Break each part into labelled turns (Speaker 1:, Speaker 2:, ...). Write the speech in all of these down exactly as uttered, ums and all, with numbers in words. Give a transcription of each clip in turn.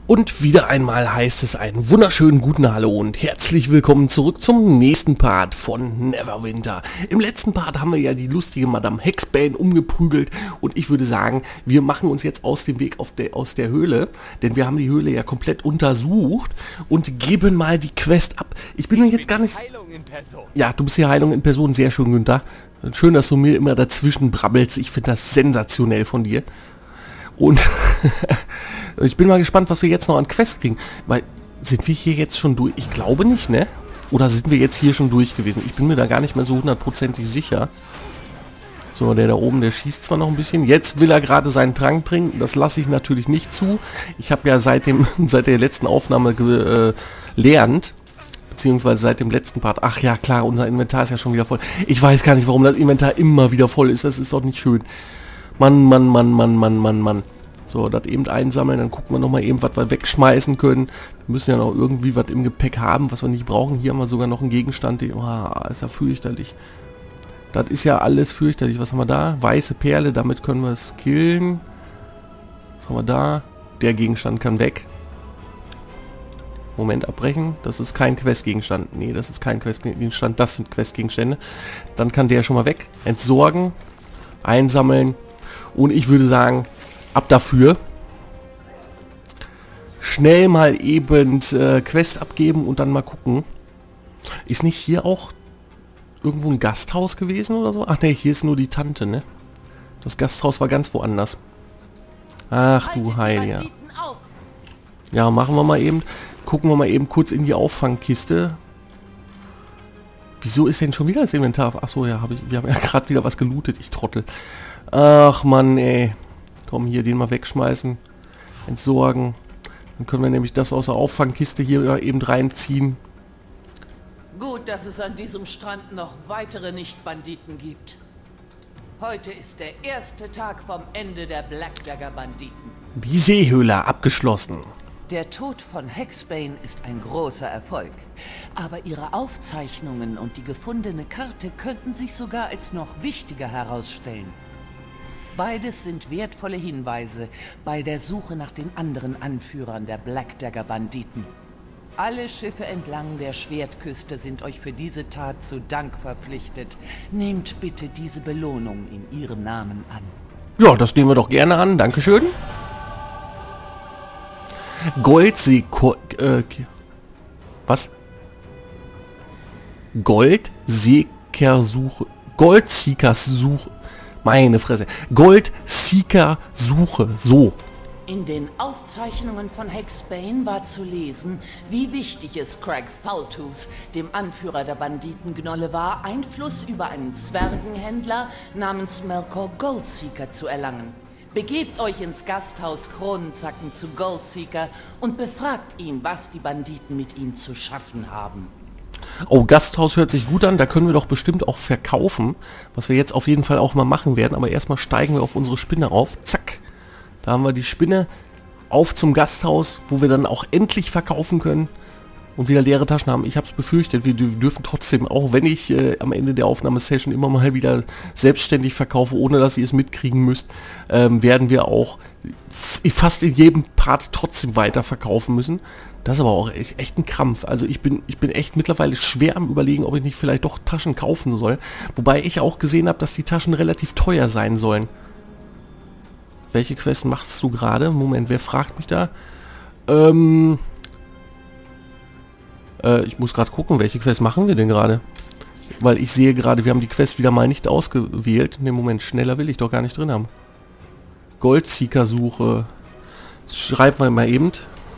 Speaker 1: Und wieder einmal heißt es einen wunderschönen guten Hallo und herzlich willkommen zurück zum nächsten Part von Neverwinter. Im letzten Part haben wir ja die lustige Madame Hexbane umgeprügelt und ich würde sagen, wir machen uns jetzt aus dem Weg auf der, aus der Höhle, denn wir haben die Höhle ja komplett untersucht und geben mal die Quest ab. Ich bin mir jetzt gar nicht... Ja, du bist die Heilung in Person, sehr schön, Günther. Schön, dass du mir immer dazwischen brabbelst, ich finde das sensationell von dir. Und ich bin mal gespannt, was wir jetzt noch an Quest kriegen. Weil, sind wir hier jetzt schon durch? Ich glaube nicht, ne? Oder sind wir jetzt hier schon durch gewesen? Ich bin mir da gar nicht mehr so hundertprozentig sicher. So, der da oben, der schießt zwar noch ein bisschen. Jetzt will er gerade seinen Trank trinken. Das lasse ich natürlich nicht zu. Ich habe ja seit dem, seit der letzten Aufnahme gelernt. Beziehungsweise seit dem letzten Part. Ach ja, klar, unser Inventar ist ja schon wieder voll. Ich weiß gar nicht, warum das Inventar immer wieder voll ist. Das ist doch nicht schön. Mann, Mann, Mann, Mann, Mann, Mann, Mann. So, das eben einsammeln, dann gucken wir nochmal eben, was wir wegschmeißen können. Wir müssen ja noch irgendwie was im Gepäck haben, was wir nicht brauchen. Hier haben wir sogar noch einen Gegenstand, den... Oh, ist ja fürchterlich. Das ist ja alles fürchterlich. Was haben wir da? Weiße Perle, damit können wir es killen. Was haben wir da? Der Gegenstand kann weg. Moment, abbrechen. Das ist kein Questgegenstand. Nee, das ist kein Questgegenstand. Das sind Questgegenstände. Dann kann der schon mal weg. Entsorgen. Einsammeln. Und ich würde sagen, ab dafür. Schnell mal eben äh, Quest abgeben und dann mal gucken. Ist nicht hier auch irgendwo ein Gasthaus gewesen oder so? Ach ne, hier ist nur die Tante, ne? Das Gasthaus war ganz woanders. Ach du Heiliger. Ja, machen wir mal eben. Gucken wir mal eben kurz in die Auffangkiste. Wieso ist denn schon wieder das Inventar? Achso, ja, hab ich, wir haben ja gerade wieder was gelootet, ich Trottel. Ach Mann, ey. Komm, hier den mal wegschmeißen. Entsorgen. Dann können wir nämlich das aus der Auffangkiste hier eben reinziehen.
Speaker 2: Gut, dass es an diesem Strand noch weitere Nicht-Banditen gibt. Heute ist der erste Tag vom Ende der Blackdagger Banditen.
Speaker 1: Die Seehöhle abgeschlossen.
Speaker 2: Der Tod von Hexbane ist ein großer Erfolg. Aber ihre Aufzeichnungen und die gefundene Karte könnten sich sogar als noch wichtiger herausstellen. Beides sind wertvolle Hinweise bei der Suche nach den anderen Anführern der Blackdagger Banditen. Alle Schiffe entlang der Schwertküste sind euch für diese Tat zu Dank verpflichtet. Nehmt bitte diese Belohnung in ihrem Namen an.
Speaker 1: Ja, das nehmen wir doch gerne an. Dankeschön. Goldsee... Äh, was? Goldseekersuche... Goldseekerssuche... Meine Fresse. Goldseeker-Suche. So.
Speaker 2: In den Aufzeichnungen von Hexbane war zu lesen, wie wichtig es Craig Foultooth, dem Anführer der Banditengnolle, war, Einfluss über einen Zwergenhändler namens Melkor Goldseeker zu erlangen. Begebt euch ins Gasthaus Kronenzacken zu Goldseeker und befragt ihn, was die Banditen mit ihm zu schaffen haben.
Speaker 1: Oh, Gasthaus hört sich gut an, da können wir doch bestimmt auch verkaufen, was wir jetzt auf jeden Fall auch mal machen werden, aber erstmal steigen wir auf unsere Spinne auf, zack, da haben wir die Spinne, auf zum Gasthaus, wo wir dann auch endlich verkaufen können und wieder leere Taschen haben. Ich habe es befürchtet, wir dürfen trotzdem, auch wenn ich äh, am Ende der Aufnahmesession immer mal wieder selbstständig verkaufe, ohne dass ihr es mitkriegen müsst, ähm, werden wir auch fast in jedem Part trotzdem weiter verkaufen müssen. Das ist aber auch echt, echt ein Krampf. Also ich bin, ich bin echt mittlerweile schwer am Überlegen, ob ich nicht vielleicht doch Taschen kaufen soll. Wobei ich auch gesehen habe, dass die Taschen relativ teuer sein sollen. Welche Quest machst du gerade? Moment, wer fragt mich da? Ähm... Äh, ich muss gerade gucken, welche Quest machen wir denn gerade? Weil ich sehe gerade, wir haben die Quest wieder mal nicht ausgewählt. Ne, Moment, schneller will ich doch gar nicht drin haben. Goldseeker-Suche. Schreiben wir mal eben.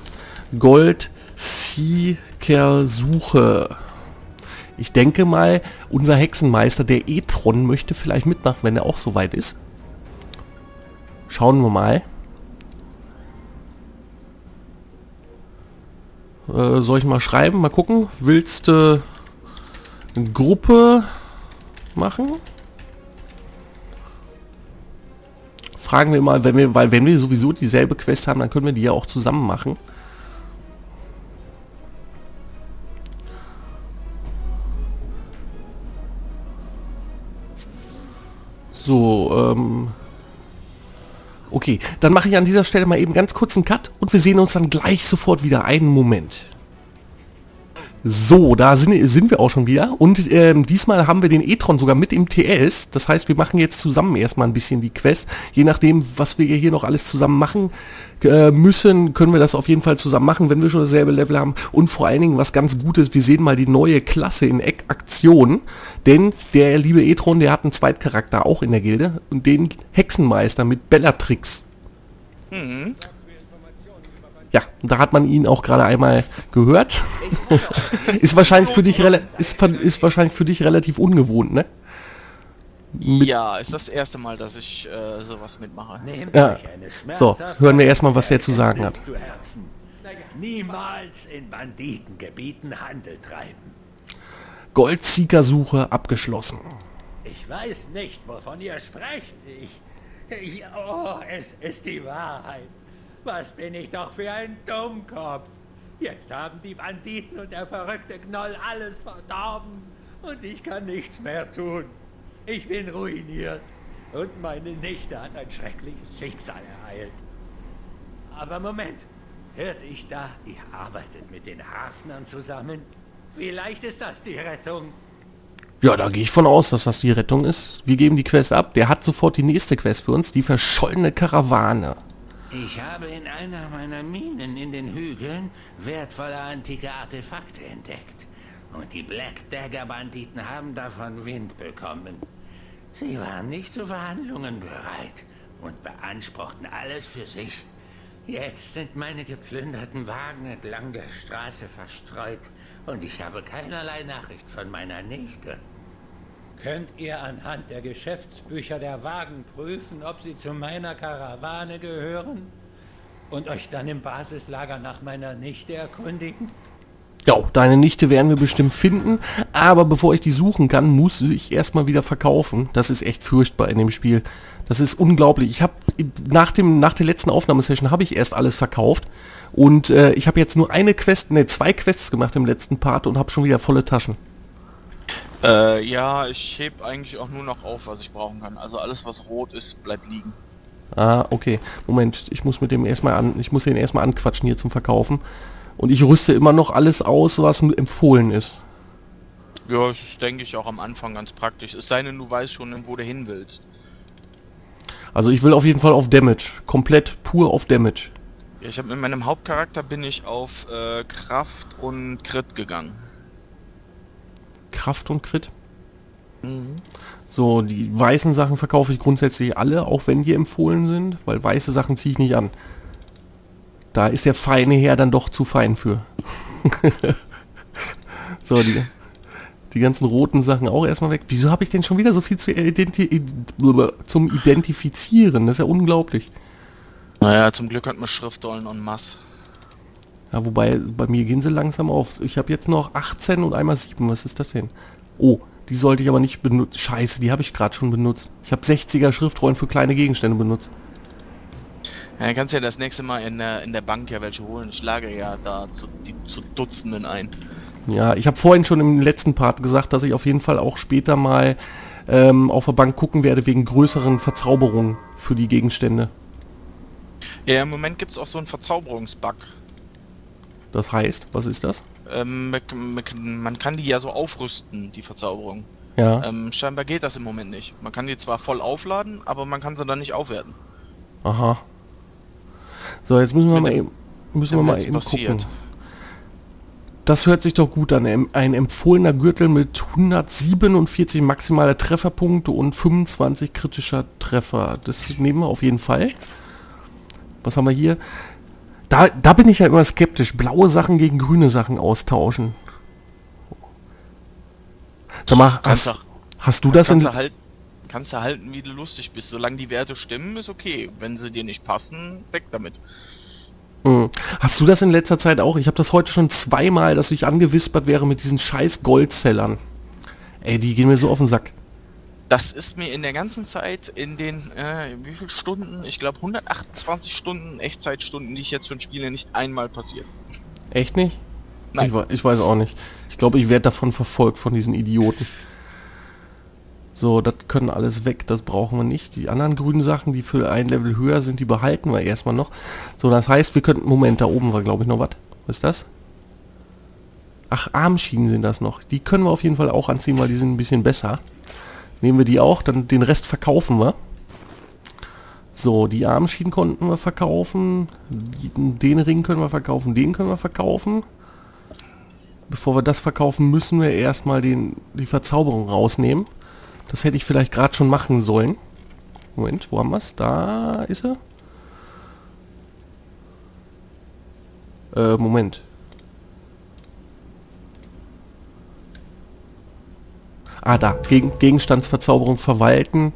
Speaker 1: Goldseeker-Suche. Ich denke mal, unser Hexenmeister, der E-Tron, möchte vielleicht mitmachen, wenn er auch so weit ist. Schauen wir mal. Äh, soll ich mal schreiben? Mal gucken. Willst du eine Gruppe machen? Fragen wir mal, wenn wir, weil wenn wir sowieso dieselbe Quest haben, dann können wir die ja auch zusammen machen. So, ähm... Okay, dann mache ich an dieser Stelle mal eben ganz kurz einen Cut und wir sehen uns dann gleich sofort wieder. Einen Moment. So, da sind, sind wir auch schon wieder und ähm, diesmal haben wir den e-tron sogar mit im T S. Das heißt, wir machen jetzt zusammen erstmal ein bisschen die Quest. Je nachdem, was wir hier noch alles zusammen machen äh, müssen, können wir das auf jeden Fall zusammen machen, wenn wir schon dasselbe Level haben. Und vor allen Dingen, was ganz gut ist, wir sehen mal die neue Klasse in Aktion. Denn der liebe e-tron, der hat einen Zweitcharakter auch in der Gilde und den Hexenmeister mit Bellatrix. Mhm. Ja, da hat man ihn auch gerade einmal gehört. ist wahrscheinlich für dich ist, ist wahrscheinlich für dich relativ ungewohnt, ne?
Speaker 3: Mit ja, ist das erste Mal, dass ich äh, sowas mitmache.
Speaker 1: Ja. So, hören wir erstmal, was der zu sagen hat.
Speaker 4: Niemals in Banditengebieten Handel treiben.
Speaker 1: Goldsiegersuche abgeschlossen.
Speaker 4: Ich weiß nicht, wovon ihr sprecht. Ich, ich, oh, es ist die Wahrheit. Was bin ich doch für ein Dummkopf. Jetzt haben die Banditen und der verrückte Gnoll alles verdorben. Und ich kann nichts mehr tun. Ich bin ruiniert. Und meine Nichte hat ein schreckliches Schicksal ereilt. Aber Moment. Hört ich da, ihr arbeitet mit den Hafnern zusammen? Vielleicht ist das die Rettung.
Speaker 1: Ja, da gehe ich von aus, dass das die Rettung ist. Wir geben die Quest ab. Der hat sofort die nächste Quest für uns. Die verschollene Karawane.
Speaker 4: Ich habe in einer meiner Minen in den Hügeln wertvolle antike Artefakte entdeckt. Und die Black Dagger Banditen haben davon Wind bekommen. Sie waren nicht zu Verhandlungen bereit und beanspruchten alles für sich. Jetzt sind meine geplünderten Wagen entlang der Straße verstreut und ich habe keinerlei Nachricht von meiner Nichte. Könnt ihr anhand der Geschäftsbücher der Wagen prüfen, ob sie zu meiner Karawane gehören? Und euch dann im Basislager nach meiner Nichte erkundigen?
Speaker 1: Ja, deine Nichte werden wir bestimmt finden, aber bevor ich die suchen kann, muss ich erstmal wieder verkaufen. Das ist echt furchtbar in dem Spiel. Das ist unglaublich. Ich habe nach dem nach der letzten Aufnahmesession habe ich erst alles verkauft und äh, ich habe jetzt nur eine Quest, ne, zwei Quests gemacht im letzten Part und habe schon wieder volle Taschen.
Speaker 3: Äh, ja, ich heb eigentlich auch nur noch auf, was ich brauchen kann. Also alles, was rot ist, bleibt liegen.
Speaker 1: Ah, okay. Moment, ich muss mit dem erstmal an, ich muss den erstmal anquatschen hier zum Verkaufen. Und ich rüste immer noch alles aus, was empfohlen ist.
Speaker 3: Ja, das denke ich auch am Anfang ganz praktisch. Es sei denn, du weißt schon, wo du hin willst.
Speaker 1: Also ich will auf jeden Fall auf Damage. Komplett pur auf Damage.
Speaker 3: Ja, ich habe mit meinem Hauptcharakter bin ich auf äh, Kraft und Crit gegangen.
Speaker 1: Kraft und Crit?
Speaker 3: Mhm.
Speaker 1: So, die weißen Sachen verkaufe ich grundsätzlich alle, auch wenn die empfohlen sind, weil weiße Sachen ziehe ich nicht an. Da ist der feine Herr dann doch zu fein für. So, die, die ganzen roten Sachen auch erstmal weg. Wieso habe ich denn schon wieder so viel zu identi zum Identifizieren? Das ist ja unglaublich.
Speaker 3: Naja, zum Glück hat man Schriftrollen en masse.
Speaker 1: Ja, wobei, bei mir gehen sie langsam auf. Ich habe jetzt noch achtzehn und einmal sieben. Was ist das denn? Oh, die sollte ich aber nicht benutzen. Scheiße, die habe ich gerade schon benutzt. Ich habe sechziger Schriftrollen für kleine Gegenstände benutzt.
Speaker 3: Ja, dann kannst du ja das nächste Mal in der, in der Bank ja welche holen. Ich lagere ja da zu, die, zu Dutzenden ein.
Speaker 1: Ja, ich habe vorhin schon im letzten Part gesagt, dass ich auf jeden Fall auch später mal ähm, auf der Bank gucken werde, wegen größeren Verzauberungen für die Gegenstände.
Speaker 3: Ja, im Moment gibt es auch so einen Verzauberungsbug.
Speaker 1: Das heißt, was ist das?
Speaker 3: Ähm, man kann die ja so aufrüsten, die Verzauberung.
Speaker 1: Ja.
Speaker 3: Ähm, scheinbar geht das im Moment nicht. Man kann die zwar voll aufladen, aber man kann sie dann nicht aufwerten.
Speaker 1: Aha. So, jetzt müssen wir mal eben, müssen wir mal eben gucken. Das hört sich doch gut an. Ein empfohlener Gürtel mit hundertsiebenundvierzig maximaler Trefferpunkte und fünfundzwanzig kritischer Treffer. Das nehmen wir auf jeden Fall. Was haben wir hier? Da, da bin ich ja immer skeptisch. Blaue Sachen gegen grüne Sachen austauschen. Sag mal, hast,
Speaker 3: kannst
Speaker 1: hast du das in...
Speaker 3: Du halt, kannst du halten, wie du lustig bist. Solange die Werte stimmen, ist okay. Wenn sie dir nicht passen, weg damit.
Speaker 1: Hm. Hast du das in letzter Zeit auch? Ich habe das heute schon zweimal, dass ich angewispert wäre mit diesen scheiß Goldzellern. Ey, die gehen mir so auf den Sack.
Speaker 3: Das ist mir in der ganzen Zeit, in den, äh, wie viel Stunden? Ich glaube hundertachtundzwanzig Stunden, Echtzeitstunden, die ich jetzt schon spiele, nicht einmal passiert.
Speaker 1: Echt nicht?
Speaker 3: Nein.
Speaker 1: Ich, ich weiß auch nicht. Ich glaube, ich werde davon verfolgt, von diesen Idioten. So, das können alles weg, das brauchen wir nicht. Die anderen grünen Sachen, die für ein Level höher sind, die behalten wir erstmal noch. So, das heißt, wir könnten... Moment, da oben war, glaube ich, noch was. Was ist das? Ach, Armschienen sind das noch. Die können wir auf jeden Fall auch anziehen, weil die sind ein bisschen besser. Nehmen wir die auch, dann den Rest verkaufen wir. So, die Armschienen konnten wir verkaufen. Den Ring können wir verkaufen, den können wir verkaufen. Bevor wir das verkaufen, müssen wir erstmal den, die Verzauberung rausnehmen. Das hätte ich vielleicht gerade schon machen sollen. Moment, wo haben wir es? Da ist er. Äh, Moment. Ah, da. Gegen, Gegenstandsverzauberung verwalten.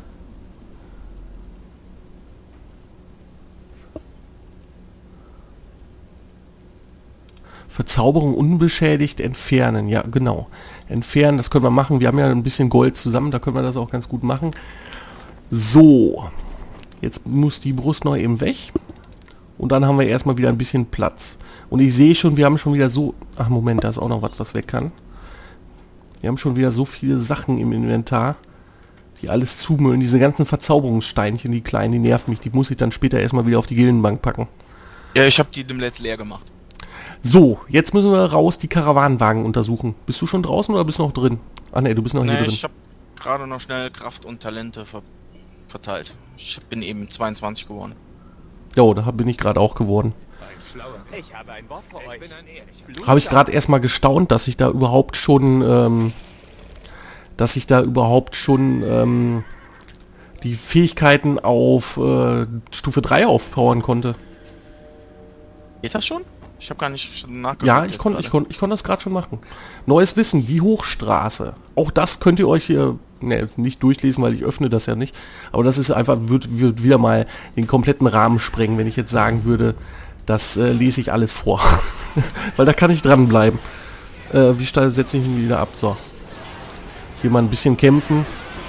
Speaker 1: Verzauberung unbeschädigt entfernen. Ja, genau. Entfernen, das können wir machen. Wir haben ja ein bisschen Gold zusammen, da können wir das auch ganz gut machen. So. Jetzt muss die Brust noch eben weg. Und dann haben wir erstmal wieder ein bisschen Platz. Und ich sehe schon, wir haben schon wieder so... Ach, Moment, da ist auch noch was, was weg kann. Wir haben schon wieder so viele Sachen im Inventar, die alles zumüllen. Diese ganzen Verzauberungssteinchen, die kleinen, die nerven mich. Die muss ich dann später erstmal wieder auf die Gildenbank packen.
Speaker 3: Ja, ich habe die dem Letzt leer gemacht.
Speaker 1: So, jetzt müssen wir raus die Karawanenwagen untersuchen. Bist du schon draußen oder bist du noch drin? Ah ne, du bist noch
Speaker 3: nee,
Speaker 1: hier drin.
Speaker 3: Ich habe gerade noch schnell Kraft und Talente ver verteilt. Ich bin eben zweiundzwanzig geworden.
Speaker 1: Jo, da bin ich gerade auch geworden.
Speaker 5: Ich habe ein Wort für euch.
Speaker 1: Habe ich gerade erstmal gestaunt, dass ich da überhaupt schon, ähm, dass ich da überhaupt schon ähm, die Fähigkeiten auf äh, Stufe drei aufpowern konnte.
Speaker 3: Geht das schon? Ich habe gar nicht nachgeguckt.
Speaker 1: Ja, ich konnte ich konnte ich konnte das gerade schon machen. Neues Wissen, die Hochstraße. Auch das könnt ihr euch hier ne, nicht durchlesen, weil ich öffne das ja nicht. Aber das ist einfach, wird, wird wieder mal den kompletten Rahmen sprengen, wenn ich jetzt sagen würde, das äh, lese ich alles vor. Weil da kann ich dranbleiben. Äh, wie steil setze ich ihn wieder ab? So. Hier mal ein bisschen kämpfen.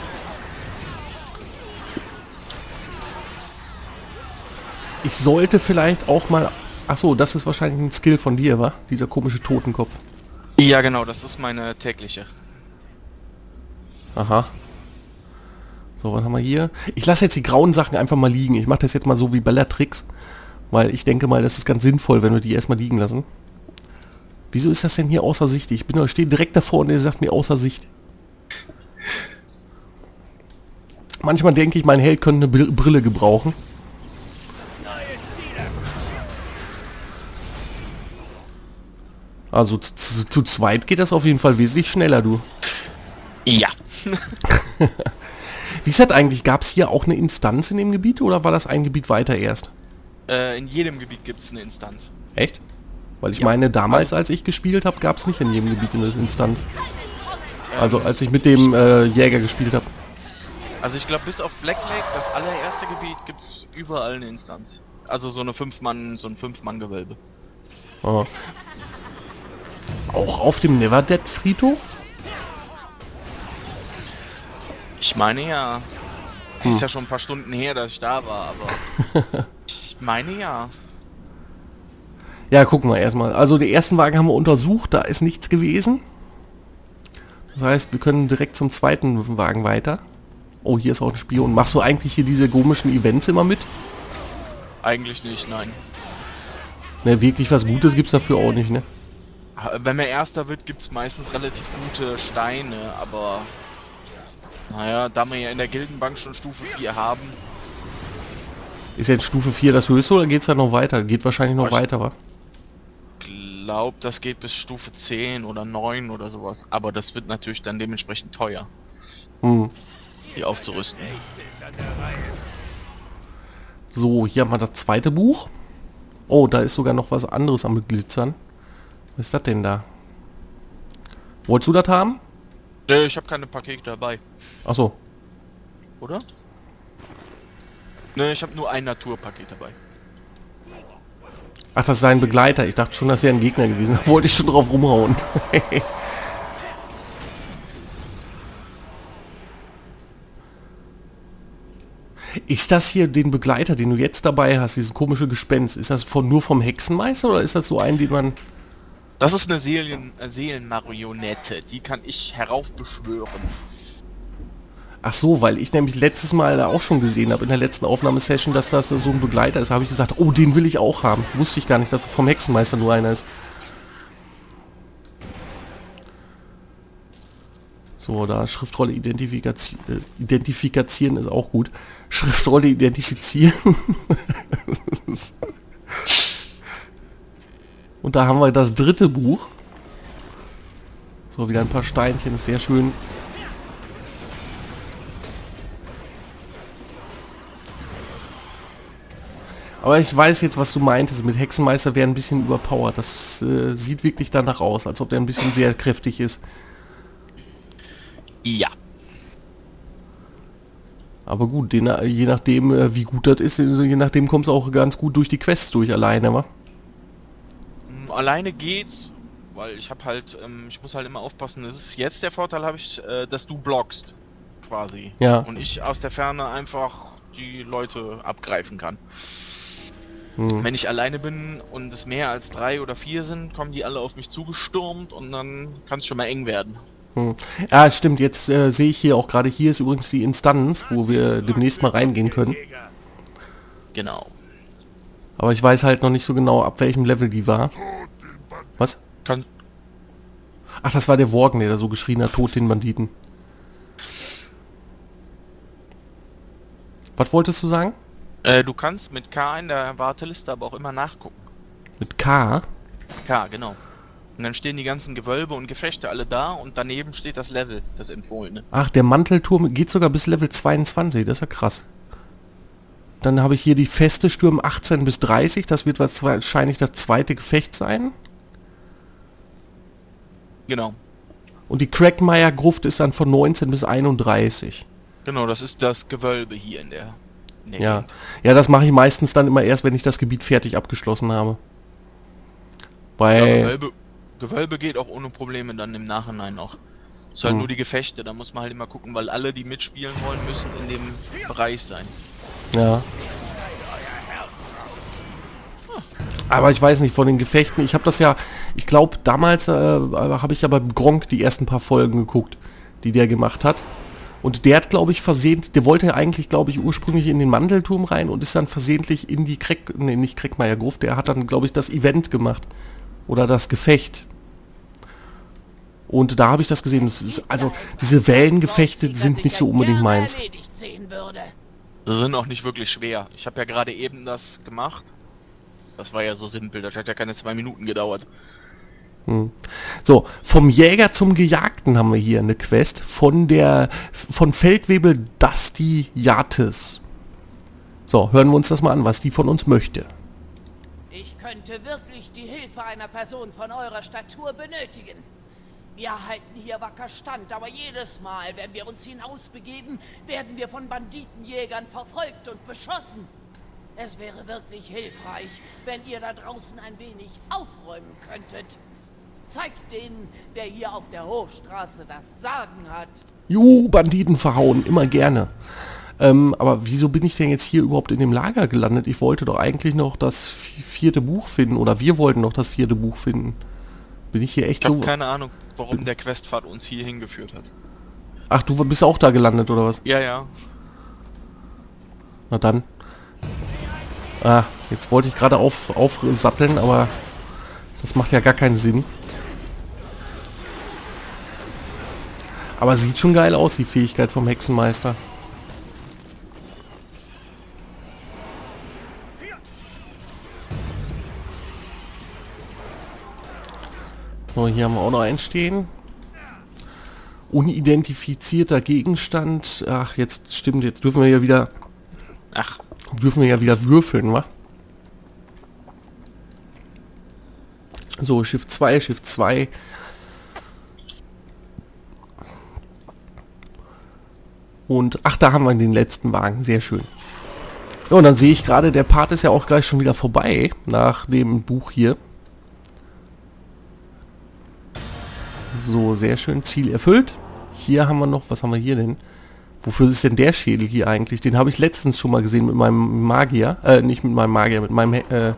Speaker 1: Ich sollte vielleicht auch mal... Achso, das ist wahrscheinlich ein Skill von dir, wa? Dieser komische Totenkopf.
Speaker 3: Ja, genau, das ist meine tägliche.
Speaker 1: Aha. So, was haben wir hier? Ich lasse jetzt die grauen Sachen einfach mal liegen. Ich mache das jetzt mal so wie Bellatrix. Weil ich denke mal, das ist ganz sinnvoll, wenn wir die erstmal liegen lassen. Wieso ist das denn hier außer Sicht? Ich bin, stehe direkt davor und er sagt mir außer Sicht. Manchmal denke ich, mein Held könnte eine Brille gebrauchen. Also zu, zu, zu zweit geht das auf jeden Fall wesentlich schneller, du.
Speaker 3: Ja.
Speaker 1: Wie ist das eigentlich? Gab es hier auch eine Instanz in dem Gebiet oder war das ein Gebiet weiter erst?
Speaker 3: Äh, in jedem Gebiet gibt es eine Instanz.
Speaker 1: Echt? Weil ich
Speaker 3: Ja.
Speaker 1: meine, damals, als ich gespielt habe, gab es nicht in jedem Gebiet eine Instanz. Also als ich mit dem äh, Jäger gespielt habe.
Speaker 3: Also ich glaube, bis auf Black Lake, das allererste Gebiet, gibt es überall eine Instanz. Also so eine fünf Mann, so ein fünf Mann Gewölbe.
Speaker 1: Oh. Auch auf dem Neverdead Friedhof?
Speaker 3: Ich meine ja.
Speaker 1: Hm.
Speaker 3: Ist ja schon ein paar Stunden her, dass ich da war, aber ich meine ja.
Speaker 1: Ja, gucken wir erstmal. Also die ersten Wagen haben wir untersucht, da ist nichts gewesen. Das heißt, wir können direkt zum zweiten Wagen weiter. Oh, hier ist auch ein Spion. Machst du eigentlich hier diese komischen Events immer mit?
Speaker 3: Eigentlich nicht, nein.
Speaker 1: Ne, wirklich was Gutes gibt's dafür auch nicht, ne?
Speaker 3: Wenn man Erster wird, gibt es meistens relativ gute Steine, aber naja, da wir ja in der Gildenbank schon Stufe vier haben.
Speaker 1: Ist jetzt Stufe vier das höchste oder geht's da noch weiter? Geht wahrscheinlich noch
Speaker 3: Ich
Speaker 1: weiter, wa?
Speaker 3: Glaub, das geht bis Stufe zehn oder neun oder sowas, aber das wird natürlich dann dementsprechend teuer,
Speaker 1: Hm.
Speaker 3: die aufzurüsten.
Speaker 1: So, hier haben wir das zweite Buch. Oh, da ist sogar noch was anderes am Glitzern. Was ist das denn da? Wolltest du das haben?
Speaker 3: Äh, ich habe keine Pakete dabei,
Speaker 1: Achso.
Speaker 3: oder? Ne, ich habe nur ein Naturpaket dabei.
Speaker 1: Ach, das ist sein Begleiter. Ich dachte schon, das wäre ein Gegner gewesen. Da wollte ich schon drauf rumhauen. Ist das hier den Begleiter, den du jetzt dabei hast, dieses komische Gespenst? Ist das von, nur vom Hexenmeister oder ist das so ein, den man...
Speaker 3: Das ist eine Seelen, äh, Seelenmarionette, die kann ich heraufbeschwören.
Speaker 1: Ach so, weil ich nämlich letztes Mal auch schon gesehen habe, in der letzten Aufnahmesession, dass das so ein Begleiter ist, habe ich gesagt, oh, den will ich auch haben. Wusste ich gar nicht, dass vom Hexenmeister nur einer ist. So, da Schriftrolle identifizieren, äh, identifizieren ist auch gut. Schriftrolle identifizieren. Und da haben wir das dritte Buch. So, wieder ein paar Steinchen, ist sehr schön. Aber ich weiß jetzt, was du meintest. Mit Hexenmeister wäre ein bisschen überpowered. Das äh, sieht wirklich danach aus, als ob der ein bisschen sehr kräftig ist.
Speaker 3: Ja.
Speaker 1: Aber gut, den, je nachdem, äh, wie gut das ist, je nachdem kommt es auch ganz gut durch die Quests durch alleine, wa?
Speaker 3: Alleine geht's, weil ich habe halt, ähm, ich muss halt immer aufpassen. Das ist jetzt der Vorteil, habe ich, äh, dass du blockst, quasi.
Speaker 1: Ja.
Speaker 3: Und ich aus der Ferne einfach die Leute abgreifen kann.
Speaker 1: Hm.
Speaker 3: Wenn ich alleine bin und es mehr als drei oder vier sind, kommen die alle auf mich zugestürmt und dann kann es schon mal eng werden.
Speaker 1: Hm. Ja, stimmt. Jetzt äh, sehe ich hier auch gerade, hier ist übrigens die Instanz, wo wir demnächst mal reingehen können.
Speaker 3: Genau.
Speaker 1: Aber ich weiß halt noch nicht so genau, ab welchem Level die war. Was?
Speaker 3: Kann
Speaker 1: Ach, das war der Worgen, der da so geschrien hat, tot den Banditen. Was wolltest du sagen?
Speaker 3: äh, du kannst mit K in der Warteliste aber auch immer nachgucken.
Speaker 1: Mit K?
Speaker 3: K, genau. Und dann stehen die ganzen Gewölbe und Gefechte alle da und daneben steht das Level, das empfohlene.
Speaker 1: Ach, der Mantelturm geht sogar bis Level zweiundzwanzig, das ist ja krass. Dann habe ich hier die feste Stürme achtzehn bis dreißig, das wird wahrscheinlich das zweite Gefecht sein.
Speaker 3: Genau.
Speaker 1: Und die Crackmeier Gruft ist dann von neunzehn bis einunddreißig.
Speaker 3: Genau, das ist das Gewölbe hier in der... In der
Speaker 1: Ja.
Speaker 3: Gegend.
Speaker 1: Ja, das mache ich meistens dann immer erst, wenn ich das Gebiet fertig abgeschlossen habe.
Speaker 3: Ja,
Speaker 1: Bei...
Speaker 3: Gewölbe, Gewölbe geht auch ohne Probleme dann im Nachhinein noch. Es ist halt
Speaker 1: Hm.
Speaker 3: nur die Gefechte, da muss man halt immer gucken, weil alle, die mitspielen wollen, müssen in dem Bereich sein.
Speaker 1: Ja. Aber ich weiß nicht, von den Gefechten, ich habe das ja, ich glaube damals äh, habe ich ja bei Gronk die ersten paar Folgen geguckt, die der gemacht hat. Und der hat, glaube ich, versehentlich, der wollte ja eigentlich, glaube ich, ursprünglich in den Mandelturm rein und ist dann versehentlich in die Kreck, nee, nicht Kreckmeier Gruft, der hat dann, glaube ich, das Event gemacht. Oder das Gefecht. Und da habe ich das gesehen. Das ist, also, diese Wellengefechte sind nicht so unbedingt meins.
Speaker 3: Sie sind auch nicht wirklich schwer. Ich habe ja gerade eben das gemacht. Das war ja so simpel, das hat ja keine zwei Minuten gedauert.
Speaker 1: Hm. So, vom Jäger zum Gejagten haben wir hier eine Quest von der von Feldwebel Dusty Yates. So, hören wir uns das mal an, was die von uns möchte.
Speaker 2: Ich könnte wirklich die Hilfe einer Person von eurer Statur benötigen. Wir halten hier wacker stand, aber jedes Mal, wenn wir uns hinausbegeben, werden wir von Banditenjägern verfolgt und beschossen. Es wäre wirklich hilfreich, wenn ihr da draußen ein wenig aufräumen könntet. Zeigt denen, wer hier auf der Hochstraße das Sagen hat.
Speaker 1: Juhu, Banditen verhauen, immer gerne. Ähm, aber wieso bin ich denn jetzt hier überhaupt in dem Lager gelandet? Ich wollte doch eigentlich noch das vierte Buch finden, oder wir wollten noch das vierte Buch finden. Bin ich hier echt
Speaker 3: Ich habe
Speaker 1: so...
Speaker 3: keine Ahnung, warum der Questpfad uns hier hingeführt hat.
Speaker 1: Ach, du bist auch da gelandet, oder was?
Speaker 3: Ja, ja.
Speaker 1: Na dann. Ah, jetzt wollte ich gerade auf, aufsatteln, aber das macht ja gar keinen Sinn. Aber sieht schon geil aus, die Fähigkeit vom Hexenmeister. So, hier haben wir auch noch einen stehen. Unidentifizierter Gegenstand. Ach, jetzt stimmt, jetzt dürfen wir ja wieder...
Speaker 3: Ach,
Speaker 1: dürfen wir ja wieder würfeln, wa? So, Schiff zwei, Schiff zwei. Und, ach, da haben wir den letzten Wagen. Sehr schön. Ja, und dann sehe ich gerade, der Part ist ja auch gleich schon wieder vorbei, nach dem Buch hier. So, sehr schön. Ziel erfüllt. Hier haben wir noch, was haben wir hier denn? Wofür ist denn der Schädel hier eigentlich? Den habe ich letztens schon mal gesehen mit meinem Magier. Äh, nicht mit meinem Magier, mit meinem... Äh,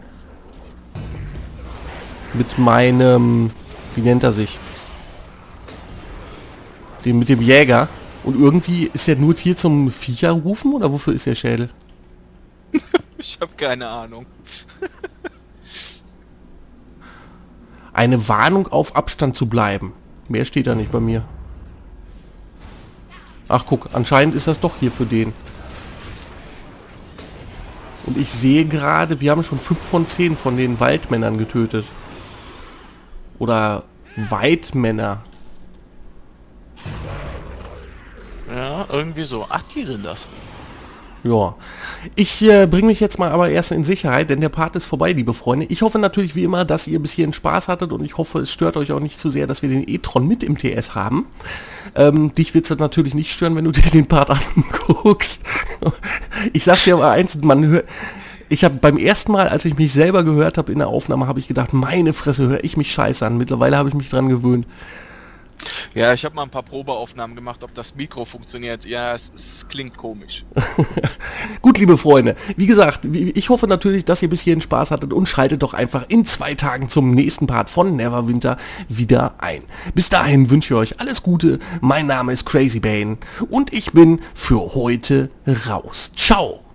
Speaker 1: mit meinem... Wie nennt er sich? Den mit dem Jäger. Und irgendwie ist er nur hier zum Viecher rufen oder wofür ist der Schädel?
Speaker 3: Ich habe keine Ahnung.
Speaker 1: Eine Warnung auf Abstand zu bleiben. Mehr steht da nicht bei mir. Ach guck, anscheinend ist das doch hier für den. Und ich sehe gerade, wir haben schon fünf von zehn von den Waldmännern getötet. Oder Weidmänner.
Speaker 3: Ja, irgendwie so. Ach, die sind das.
Speaker 1: Ja, ich äh, bringe mich jetzt mal aber erst in Sicherheit, denn der Part ist vorbei, liebe Freunde. Ich hoffe natürlich wie immer, dass ihr bis hierhin Spaß hattet und ich hoffe, es stört euch auch nicht zu sehr, dass wir den E-Tron mit im T S haben. Ähm, dich wird es natürlich nicht stören, wenn du dir den Part anguckst. Ich sag dir aber eins, man hört... Ich habe beim ersten Mal, als ich mich selber gehört habe in der Aufnahme, habe ich gedacht, meine Fresse, höre ich mich scheiße an. Mittlerweile habe ich mich dran gewöhnt.
Speaker 3: Ja, ich habe mal ein paar Probeaufnahmen gemacht, ob das Mikro funktioniert. Ja, es, es klingt komisch.
Speaker 1: Gut, liebe Freunde, wie gesagt, ich hoffe natürlich, dass ihr bis hierhin Spaß hattet und schaltet doch einfach in zwei Tagen zum nächsten Part von Neverwinter wieder ein. Bis dahin wünsche ich euch alles Gute, mein Name ist Crazy Bane und ich bin für heute raus. Ciao!